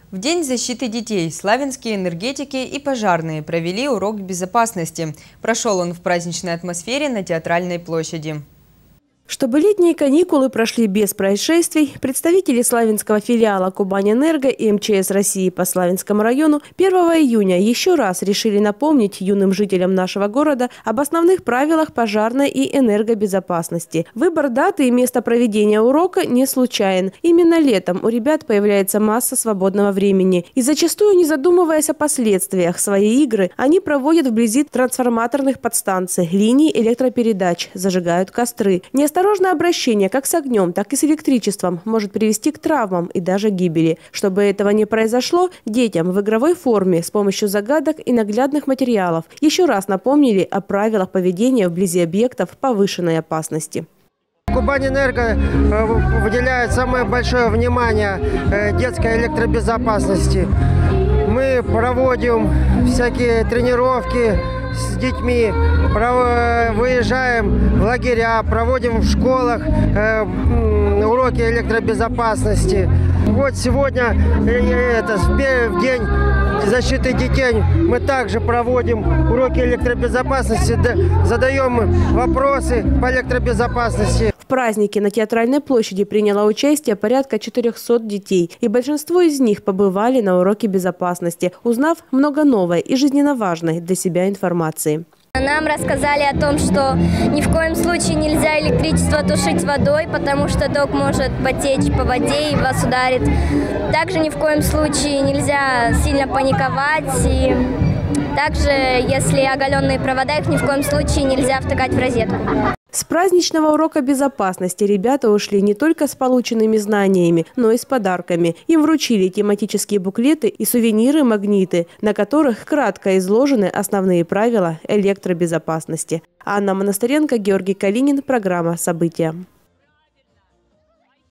В День защиты детей славянские энергетики и пожарные провели урок безопасности. Прошел он в праздничной атмосфере на Театральной площади. Чтобы летние каникулы прошли без происшествий, представители славянского филиала «Кубань-Энерго» и МЧС России по Славянскому району 1 июня еще раз решили напомнить юным жителям нашего города об основных правилах пожарной и энергобезопасности. Выбор даты и места проведения урока не случайен. Именно летом у ребят появляется масса свободного времени. И зачастую, не задумываясь о последствиях, свои игры они проводят вблизи трансформаторных подстанций, линий электропередач, зажигают костры. Неосторожное обращение как с огнем, так и с электричеством может привести к травмам и даже гибели. Чтобы этого не произошло, детям в игровой форме с помощью загадок и наглядных материалов еще раз напомнили о правилах поведения вблизи объектов повышенной опасности. Кубань-Энерго выделяет самое большое внимание детской электробезопасности. Мы проводим всякие тренировки с детьми, выезжаем в лагеря, проводим в школах уроки электробезопасности. Вот сегодня, в День защиты детей, мы также проводим уроки электробезопасности, задаем вопросы по электробезопасности. В празднике на Театральной площади приняло участие порядка 400 детей, и большинство из них побывали на уроке безопасности, узнав много новой и жизненно важной для себя информации. Нам рассказали о том, что ни в коем случае нельзя электричество тушить водой, потому что ток может потечь по воде и вас ударит. Также ни в коем случае нельзя сильно паниковать. И также, если оголенные провода, их ни в коем случае нельзя втыкать в розетку. С праздничного урока безопасности ребята ушли не только с полученными знаниями, но и с подарками. Им вручили тематические буклеты и сувениры-магниты, на которых кратко изложены основные правила электробезопасности. Анна Монастыренко, Георгий Калинин. Программа «События».